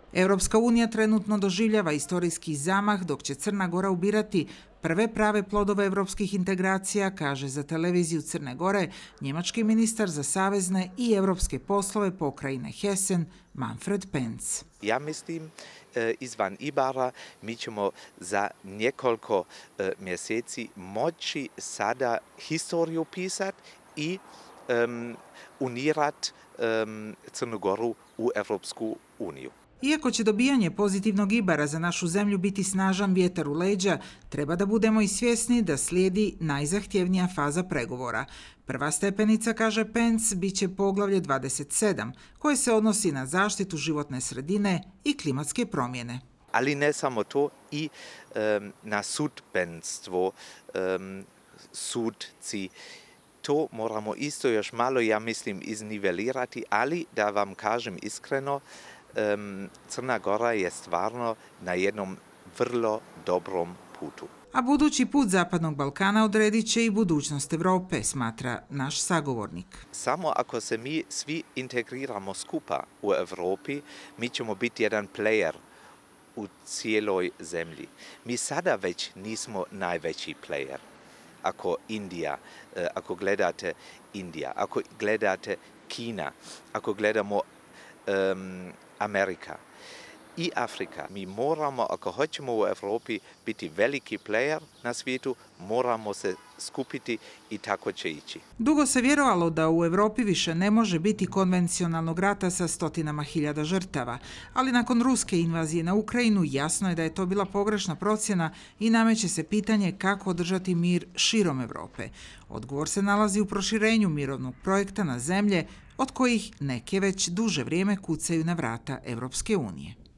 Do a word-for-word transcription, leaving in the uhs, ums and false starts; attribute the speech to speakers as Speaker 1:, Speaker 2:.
Speaker 1: Europska unija trenutno doživljava istorijski zamah dok će Crna Gora ubirati prve prave plodove europskih integracija, kaže za televiziju Crne Gore njemački ministar za savezne i europske poslove pokrajine Hessen Manfred Penz.
Speaker 2: Ja mislim, izvan Ibara mi ćemo za nekoliko mjeseci moći sada historiju pisati i um, unirati um, Crnu Goru u Europsku uniju.
Speaker 1: Iako će dobijanje pozitivnog Ibara za našu zemlju biti snažan vjetar u leđa, treba da budemo i svjesni da slijedi najzahtjevnija faza pregovora. Prva stepenica, kaže Penz, bit će poglavlje dvadeset sedam, koje se odnosi na zaštitu životne sredine i klimatske promjene.
Speaker 2: Ali ne samo to, i um, na sudbenstvo, um, sudci. To moramo isto još malo, ja mislim, iznivelirati, ali da vam kažem iskreno, um, Crna Gora je stvarno na jednom vrlo dobrom putu.
Speaker 1: A budući put Zapadnog Balkana odredit će i budućnost Europe, smatra naš sagovornik.
Speaker 2: Samo ako se mi svi integriramo skupa u Europi, mi ćemo biti jedan player u cijeloj zemlji. Mi sada već nismo najveći player. Ako Indija, ako gledate Indija, ako gledate Kina, ako gledamo um, Amerika i Afrika, mi moramo, ako hoćemo u Europi biti veliki player na svijetu, moramo se skupiti i tako će ići.
Speaker 1: Dugo se vjerovalo da u Europi više ne može biti konvencionalnog rata sa stotinama hiljada žrtava, ali nakon ruske invazije na Ukrajinu jasno je da je to bila pogrešna procjena i nameće se pitanje kako održati mir širom Europe. Odgovor se nalazi u proširenju mirovnog projekta na zemlje od kojih neke već duže vrijeme kucaju na vrata Europske unije.